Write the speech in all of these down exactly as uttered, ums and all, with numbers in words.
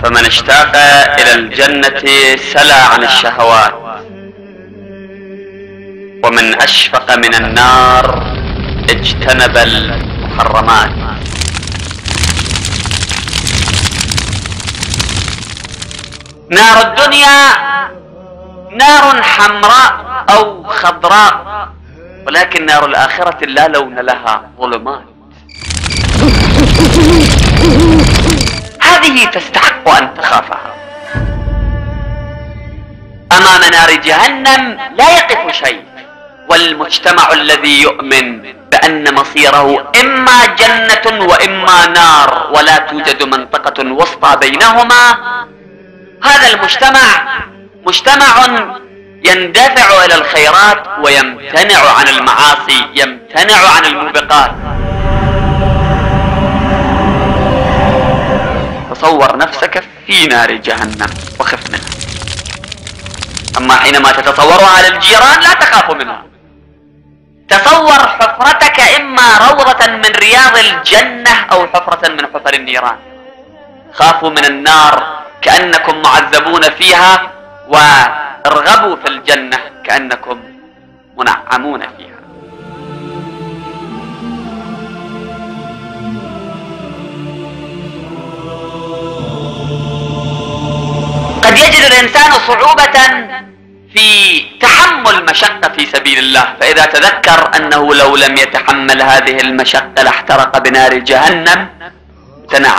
فمن اشتاق إلى الجنة سلى عن الشهوات، ومن أشفق من النار اجتنب المحرمات. نار الدنيا نار حمراء أو خضراء، ولكن نار الآخرة لا لون لها، ظلمات. هذه تستحق أن تخافها. أمام نار جهنم لا يقف شيء، والمجتمع الذي يؤمن بأن مصيره إما جنة وإما نار ولا توجد منطقة وسطى بينهما، هذا المجتمع مجتمع يندفع إلى الخيرات ويمتنع عن المعاصي، يمتنع عن الموبقات. تصور نفسك في نار جهنم وخف منها. أما حينما تتصورها للجيران لا تخاف منها. تصور حفرتك إما روضة من رياض الجنة أو حفرة من حفر النيران. خافوا من النار كأنكم معذبون فيها، وارغبوا في الجنة كأنكم منعمون فيها. قد يجد الإنسان صعوبة في تحمل مشقة في سبيل الله، فإذا تذكر أنه لو لم يتحمل هذه المشقة لاحترق بنار جهنم امتنع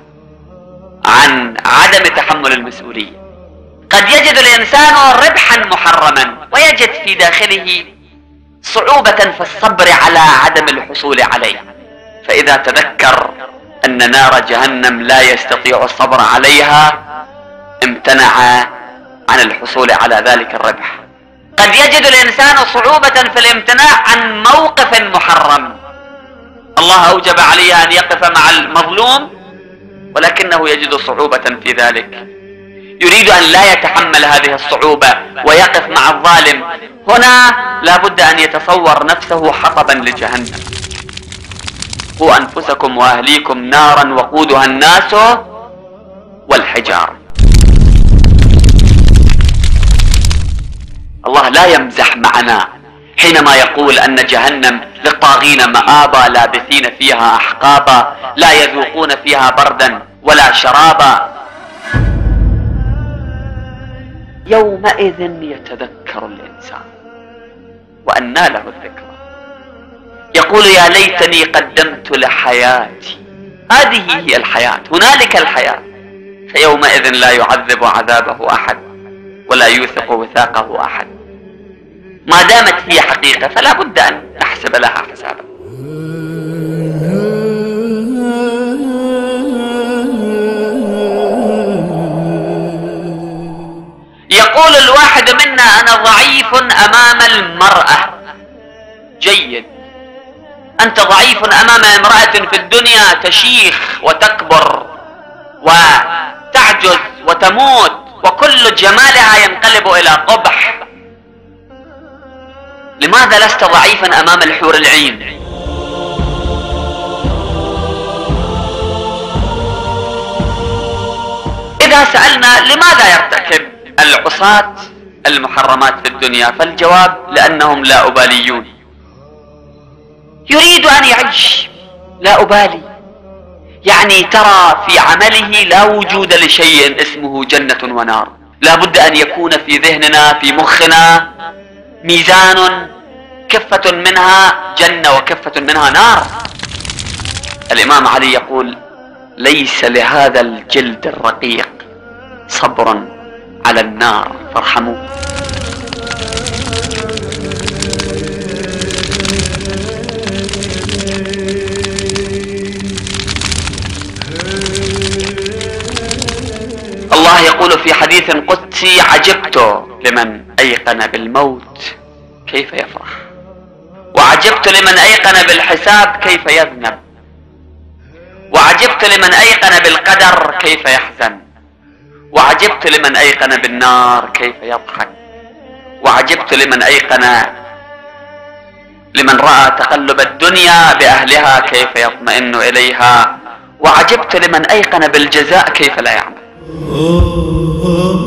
عن عدم تحمل المسؤولية. قد يجد الإنسان ربحا محرما ويجد في داخله صعوبة في الصبر على عدم الحصول عليه، فإذا تذكر أن نار جهنم لا يستطيع الصبر عليها امتنع عن الحصول على ذلك الربح. قد يجد الإنسان صعوبة في الامتناع عن موقف محرم، الله أوجب عليه أن يقف مع المظلوم ولكنه يجد صعوبة في ذلك، يريد أن لا يتحمل هذه الصعوبة ويقف مع الظالم. هنا لا بد أن يتصور نفسه حطبا لجهنم. قوا أنفسكم وأهليكم نارا وقودها الناس والحجار. الله لا يمزح معنا حينما يقول أن جهنم للطاغين مآبا لابثين فيها أحقابا لا يذوقون فيها بردا ولا شرابا. يومئذ يتذكر الإنسان وأنى له الذكرى، يقول يا ليتني قدمت لحياتي. هذه هي الحياة، هنالك الحياة. فيومئذ لا يعذب عذابه أحد ولا يوثق وثاقه أحد. ما دامت هي حقيقة فلا بد أن نحسب لها حسابا. يقول الواحد منا أنا ضعيف أمام المرأة. جيد، أنت ضعيف أمام امرأة في الدنيا تشيخ وتكبر وتعجز وتموت وكل جمالها ينقلب إلى قبح. لماذا لست ضعيفا أمام الحور العين؟ إذا سألنا لماذا يرتكب العصاة المحرمات في الدنيا، فالجواب لأنهم لا أباليون. يريد أن يعيش لا أبالي، يعني ترى في عمله لا وجود لشيء اسمه جنة ونار. لا بد أن يكون في ذهننا في مخنا ميزان، كفة منها جنة وكفة منها نار. الإمام علي يقول ليس لهذا الجلد الرقيق صبر على النار فارحموا. الله يقول في حديث قدسي عجبت لمن أيقن بالموت كيف يفرح، وعجبت لمن أيقن بالحساب كيف يذنب، وعجبت لمن أيقن بالقدر كيف يحزن، وعجبت لمن أيقن بالنار كيف يضحك، وعجبت لمن أيقن لمن رأى تقلب الدنيا بأهلها كيف يطمئن إليها، وعجبت لمن أيقن بالجزاء كيف لا يعمل. oh, oh.